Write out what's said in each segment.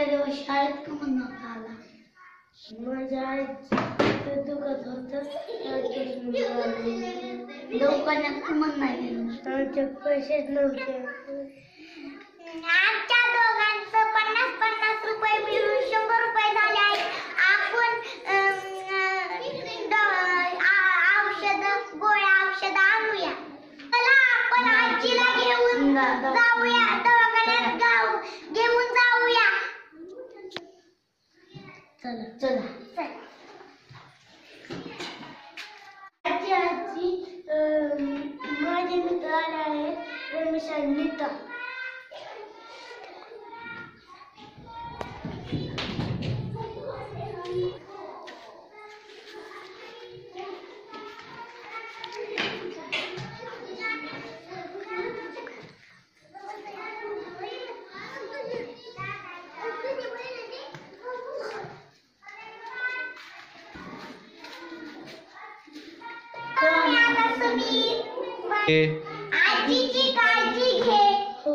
आजच्या दिवस शाळेत का म्हणून आला? माझ्या आईचं दुखत होतं, दवाखान्यात का म्हणून नाही गेलो? आमचे पैसेच नव्हते. आमच्या दोघांचं 50-50 रुपये मिळून 100 रुपये झाले आहेत. आपण औषध आणूया. चला आपण आजीला घेऊन जाऊया, दवाखान्यात घेऊन जाऊया. चला चला. आजी माझे मित्र आले आहेत, रमेश आणि नीता. आजीची काळजी घे. हो.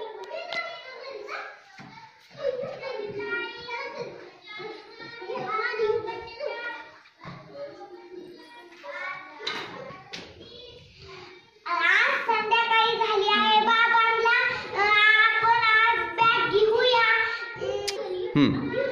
आज संध्याकाळी झाली आहे. बाबांना आपण आज बॅग घेऊया.